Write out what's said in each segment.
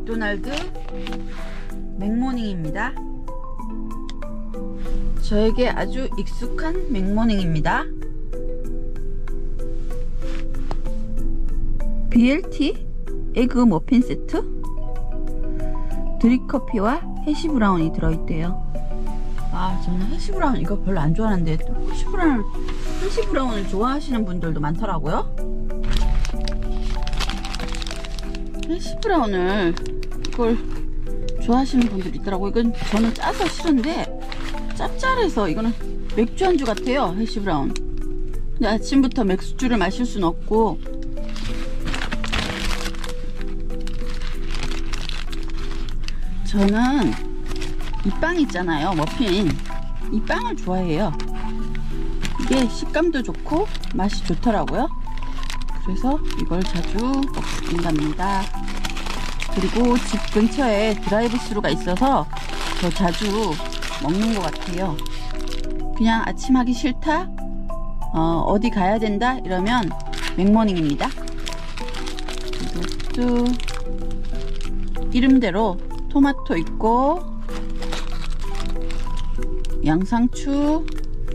맥도날드 맥모닝입니다. 저에게 아주 익숙한 맥모닝입니다. BLT 에그 머핀 세트, 드립커피와 해시브라운이 들어있대요. 저는 해시브라운 이거 별로 안 좋아하는데 또 해시브라운을 좋아하시는 분들도 많더라고요. 해시브라운을 이걸 좋아하시는 분들이 있더라고요. 이건 저는 짜서 싫은데 짭짤해서 이거는 맥주 안주 같아요. 해시브라운. 근데 아침부터 맥주를 마실 순 없고, 저는 이 빵 있잖아요, 머핀. 이 빵을 좋아해요. 이게 식감도 좋고 맛이 좋더라고요. 그래서 이걸 자주 먹게 된답니다. 그리고 집 근처에 드라이브 스루가 있어서 더 자주 먹는 것 같아요. 그냥 아침 하기 싫다, 어디 가야 된다 이러면 맥모닝입니다. 이것도 이름대로 토마토 있고 양상추,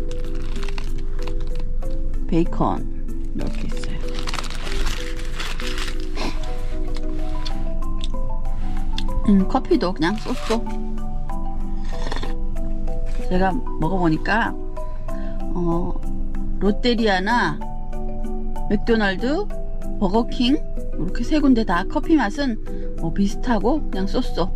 베이컨 이렇게 있어요. 커피도 그냥 쏘쏘. 제가 먹어보니까 롯데리아나 맥도날드, 버거킹 이렇게 세 군데 다 커피 맛은 비슷하고 그냥 쏘쏘.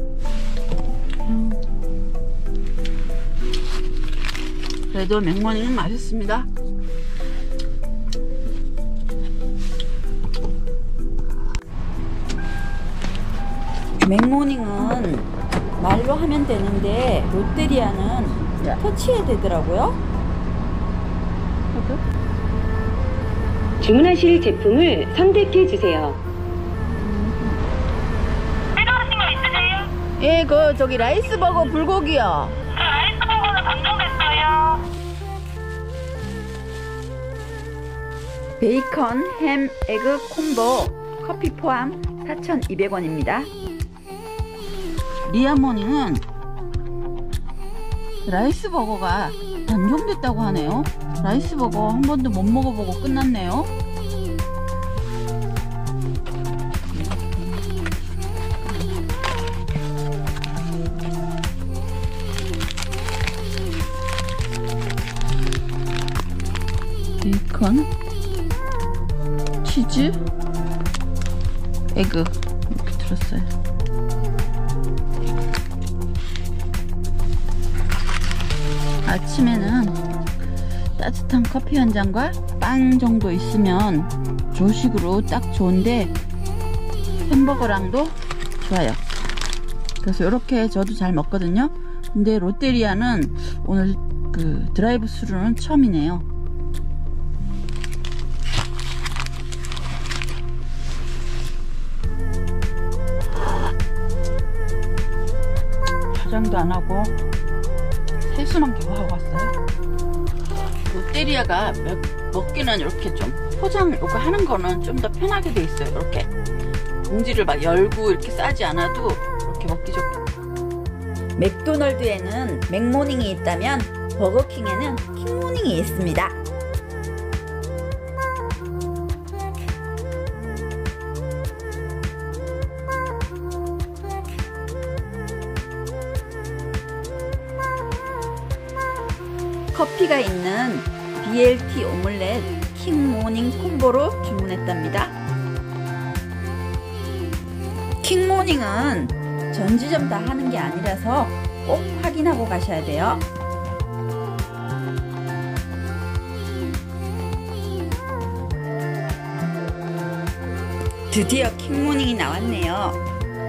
그래도 맥모닝은 맛있습니다. 맥모닝은 말로 하면 되는데 롯데리아는 터치해야 되더라고요. 주문하실 제품을 선택해 주세요. 필요하신 거 있으세요? 예, 저기 라이스버거 불고기요. 네, 라이스버거는 방송됐어요. 베이컨, 햄, 에그 콤보 커피 포함 4,200원입니다. 리아모닝은 라이스버거가 단종됐다고 하네요. 라이스버거 한 번도 못 먹어보고 끝났네요. 베이컨, 치즈, 에그 이렇게 들었어요. 아침에는 따뜻한 커피 한 잔과 빵 정도 있으면 조식으로 딱 좋은데 햄버거랑도 좋아요. 그래서 이렇게 저도 잘 먹거든요. 근데 롯데리아는 오늘 그 드라이브 스루는 처음이네요. 화장도 안 하고 세수만 겨우 하고 왔어요. 롯데리아가 먹기는 이렇게 좀 포장 이거 하는 거는 좀 더 편하게 돼 있어요. 이렇게 봉지를 막 열고 이렇게 싸지 않아도 이렇게 먹기 좋고. 맥도널드에는 맥모닝이 있다면 버거킹에는 킹모닝이 있습니다. 커피가 있는 BLT 오믈렛 킹모닝 콤보로 주문했답니다. 킹모닝은 전지점 다 하는 게 아니라서 꼭 확인하고 가셔야 돼요. 드디어 킹모닝이 나왔네요.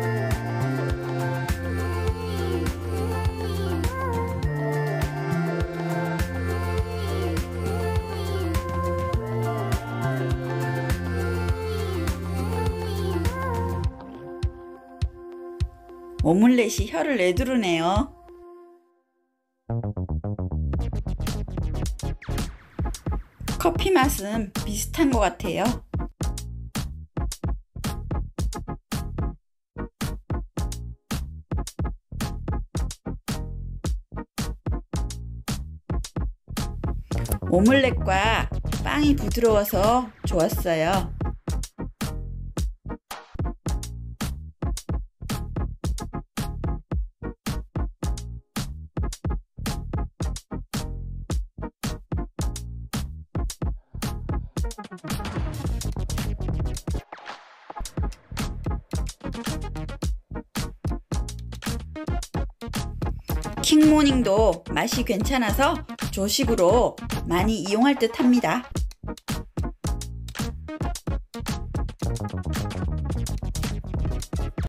오믈렛이 혀를 내두르네요. 커피 맛은 비슷한 것 같아요. 오믈렛과 빵이 부드러워서 좋았어요. 킹모닝도 맛이 괜찮아서 조식으로 많이 이용할 듯 합니다.